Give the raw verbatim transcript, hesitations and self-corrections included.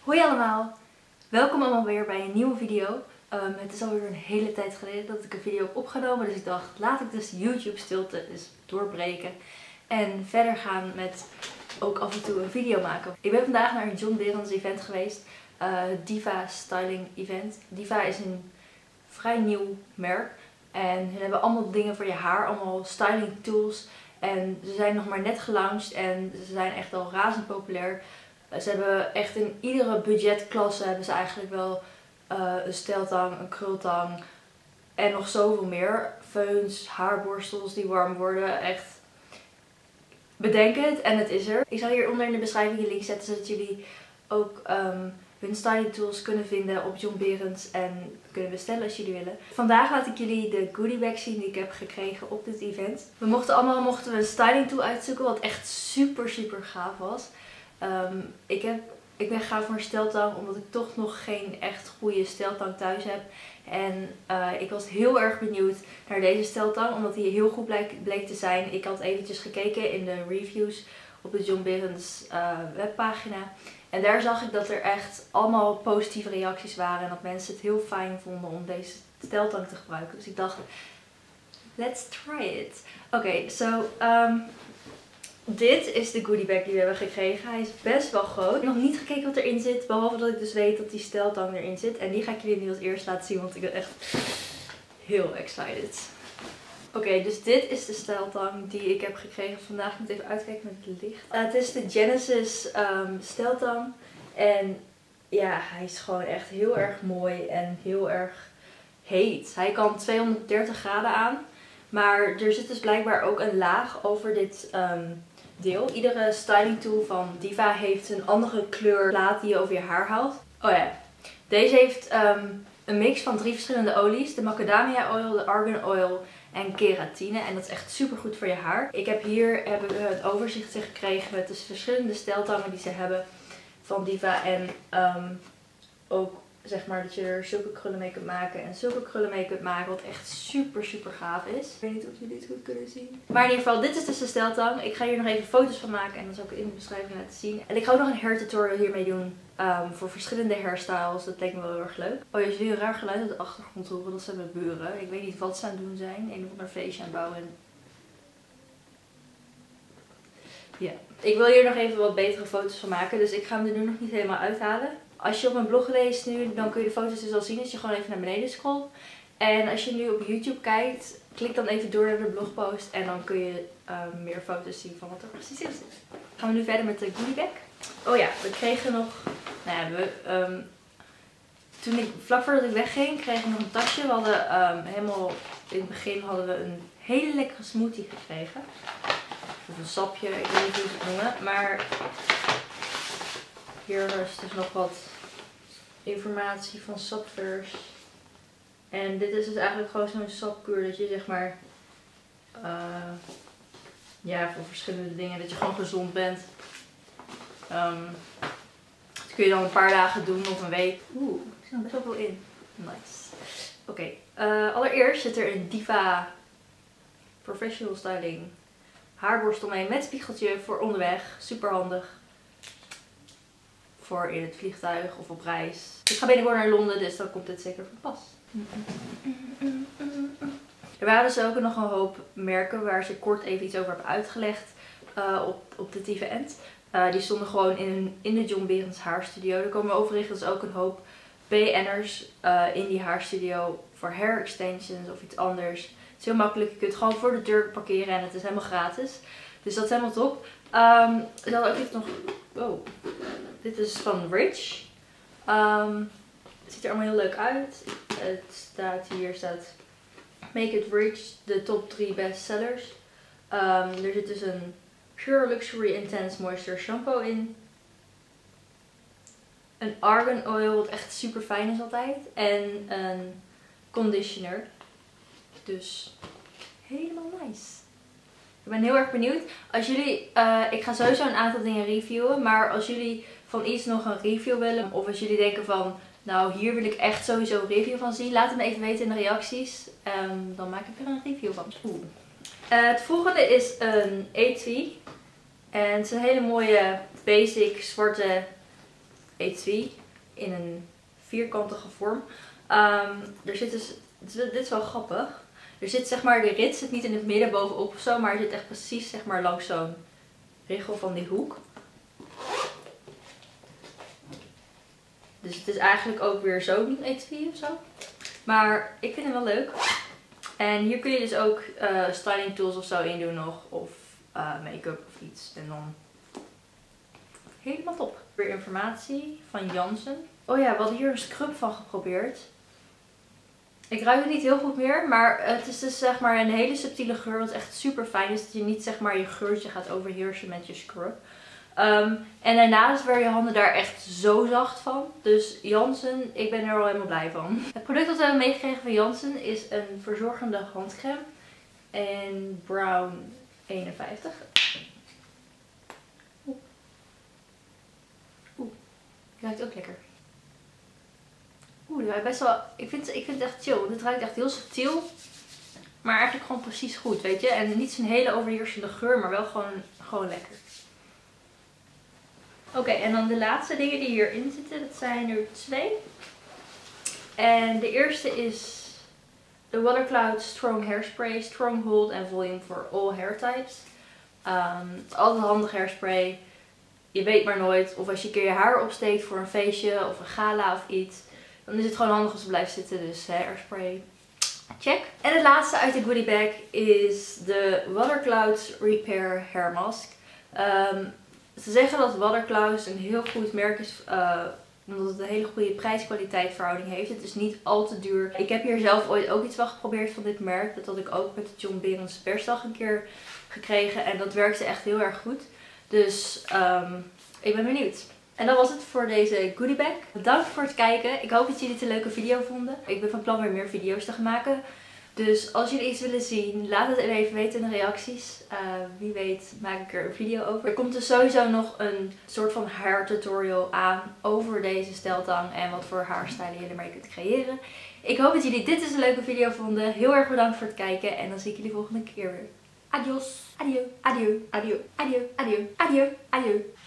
Hoi allemaal, welkom allemaal weer bij een nieuwe video. Um, het is alweer een hele tijd geleden dat ik een video heb opgenomen, dus ik dacht laat ik dus YouTube stilte eens doorbreken en verder gaan met ook af en toe een video maken. Ik ben vandaag naar een John Behrens event geweest, uh, Diva Styling Event. Diva is een vrij nieuw merk en hun hebben allemaal dingen voor je haar, allemaal styling tools en ze zijn nog maar net gelaunched en ze zijn echt al razend populair. Ze hebben echt in iedere budgetklasse hebben ze eigenlijk wel uh, een steltang, een krultang en nog zoveel meer. Feuns, haarborstels die warm worden. Echt, bedenk het en het is er. Ik zal hieronder in de beschrijving een link zetten zodat jullie ook um, hun styling tools kunnen vinden op John Behrens en kunnen bestellen als jullie willen. Vandaag laat ik jullie de goodie bag zien die ik heb gekregen op dit event. We mochten allemaal mochten we een styling tool uitzoeken wat echt super super gaaf was. Um, ik, heb, ik ben gegaan voor een steltang omdat ik toch nog geen echt goede steltang thuis heb. En uh, ik was heel erg benieuwd naar deze steltang omdat die heel goed bleek, bleek te zijn. Ik had eventjes gekeken in de reviews op de John Behrens uh, webpagina. En daar zag ik dat er echt allemaal positieve reacties waren. En dat mensen het heel fijn vonden om deze steltang te gebruiken. Dus ik dacht, let's try it. Oké, okay, so... Um, Dit is de goodie bag die we hebben gekregen. Hij is best wel groot. Ik heb nog niet gekeken wat erin zit. Behalve dat ik dus weet dat die steltang erin zit. En die ga ik jullie nu als eerst laten zien. Want ik ben echt heel excited. Oké, okay, dus dit is de steltang die ik heb gekregen vandaag. Ik moet even uitkijken met het licht. Uh, het is de Genesis um, steltang. En ja, hij is gewoon echt heel erg mooi en heel erg heet. Hij kan tweehonderddertig graden aan. Maar er zit dus blijkbaar ook een laag over dit um, deel. Iedere styling tool van Diva heeft een andere kleur plaat die je over je haar houdt. Oh ja, deze heeft um, een mix van drie verschillende olies. De macadamia oil, de argan oil en keratine. En dat is echt super goed voor je haar. Ik heb hier hebben we het overzicht gekregen met de verschillende steltangen die ze hebben van Diva. En um, ook zeg maar dat je er zulke krullen mee kunt maken en zulke krullen mee kunt maken. Wat echt super super gaaf is. Ik weet niet of jullie het goed kunnen zien. Maar in ieder geval, dit is dus de steltang. Ik ga hier nog even foto's van maken en dan zal ik het in de beschrijving laten zien. En ik ga ook nog een hair tutorial hiermee doen. Um, voor verschillende hairstyles. Dat leek me wel heel erg leuk. Oh, je jullie een raar geluid uit de achtergrond horen. Dat zijn mijn buren. Ik weet niet wat ze aan het doen zijn. Een of ander feestje aan het bouwen. Ja. Ik wil hier nog even wat betere foto's van maken. Dus ik ga hem er nu nog niet helemaal uithalen. Als je op mijn blog leest nu, dan kun je de foto's dus al zien als je gewoon even naar beneden scrolt. En als je nu op YouTube kijkt, klik dan even door naar de blogpost en dan kun je uh, meer foto's zien van wat er precies in zit. Gaan we nu verder met de goodie bag. Oh ja, we kregen nog, nou ja, we, um, toen ik, vlak voordat ik wegging, kreeg ik nog een tasje. We hadden um, helemaal, in het begin hadden we een hele lekkere smoothie gekregen. Of een sapje, ik weet niet hoe ze het noemen, maar... Hier is dus nog wat informatie van sapvers. En dit is dus eigenlijk gewoon zo'n sapkuur dat je zeg maar, uh, ja, voor verschillende dingen, dat je gewoon gezond bent. Um, dat kun je dan een paar dagen doen of een week. Oeh, er zit best wel veel in. Nice. Oké, okay. uh, allereerst zit er een Diva Professional Styling haarborstel mee met spiegeltje voor onderweg. Super handig. Voor in het vliegtuig of op reis. Ik ga binnenkort naar Londen, dus dan komt dit zeker van pas. Er waren dus ook nog een hoop merken waar ze kort even iets over hebben uitgelegd uh, op, op dit event. Uh, die stonden gewoon in, in de John Behrens haarstudio. Er komen overigens ook een hoop B N'ers uh, in die haarstudio voor hair extensions of iets anders. Het is heel makkelijk, je kunt het gewoon voor de deur parkeren en het is helemaal gratis. Dus dat is helemaal top. Um, ik had ook iets nog... Oh. Dit is van Rich. Um, het ziet er allemaal heel leuk uit. Het staat hier staat Make It Rich, de top drie bestsellers. Um, er zit dus een Pure Luxury Intense Moisture Shampoo in. Een argan oil, wat echt super fijn is altijd. En een conditioner. Dus helemaal nice. Ik ben heel erg benieuwd. Als jullie, uh, ik ga sowieso een aantal dingen reviewen. Maar als jullie van iets nog een review willen. Of als jullie denken van, nou hier wil ik echt sowieso een review van zien. Laat het me even weten in de reacties. Um, dan maak ik er een review van. Oeh. Uh, het volgende is een etui. En het is een hele mooie basic zwarte etui in een vierkantige vorm. Um, er zit dus, dit is wel grappig. Er zit zeg maar, de rit zit niet in het midden bovenop of zo, maar het zit echt precies zeg maar langs zo'n richel van die hoek. Dus het is eigenlijk ook weer zo'n etui of zo. Maar ik vind hem wel leuk. En hier kun je dus ook uh, styling tools of zo in doen nog. Of uh, make-up of iets. En dan helemaal top. Weer informatie van Janssen. Oh ja, we hadden hier een scrub van geprobeerd. Ik ruik het niet heel goed meer. Maar het is dus zeg maar een hele subtiele geur. Wat echt super fijn is. Dat je niet zeg maar je geurtje gaat overheersen met je scrub. Um, en daarnaast werden je handen daar echt zo zacht van. Dus Janssen, ik ben er wel helemaal blij van. Het product dat we hebben meegekregen van Janssen is een verzorgende handcrème. En Brown eenenvijftig. Oeh. Oeh. Die ruikt ook lekker. Oeh, die ruikt best wel... Ik vind, ik vind het echt chill. Want dit ruikt echt heel subtiel. Maar eigenlijk gewoon precies goed, weet je. En niet zo'n hele overheersende geur, maar wel gewoon, gewoon lekker. Oké, okay, en dan de laatste dingen die hierin zitten, dat zijn er twee. En de eerste is de Watercloud Strong Hairspray, Strong Hold and Volume for all hair types. Um, het is altijd een handig hairspray. Je weet maar nooit of als je een keer je haar opsteekt voor een feestje of een gala of iets. Dan is het gewoon handig als het blijft zitten, dus hairspray. Check. En het laatste uit de goodie bag is de Watercloud Repair Hair Mask. Um, Ze zeggen dat Watercloud een heel goed merk is, uh, omdat het een hele goede prijs-kwaliteit verhouding heeft. Het is niet al te duur. Ik heb hier zelf ooit ook iets van geprobeerd van dit merk. Dat had ik ook met de John Berens persdag een keer gekregen. En dat werkte echt heel erg goed. Dus um, ik ben benieuwd. En dat was het voor deze goodie bag. Bedankt voor het kijken. Ik hoop dat jullie het een leuke video vonden. Ik ben van plan weer meer video's te gaan maken. Dus als jullie iets willen zien, laat het even weten in de reacties. Uh, wie weet maak ik er een video over. Er komt dus sowieso nog een soort van hair tutorial aan over deze steltang en wat voor haarstyling je ermee kunt creëren. Ik hoop dat jullie dit dus een leuke video vonden. Heel erg bedankt voor het kijken en dan zie ik jullie volgende keer weer. Adios, adio, adio, adio, adio, adio, adio, adio.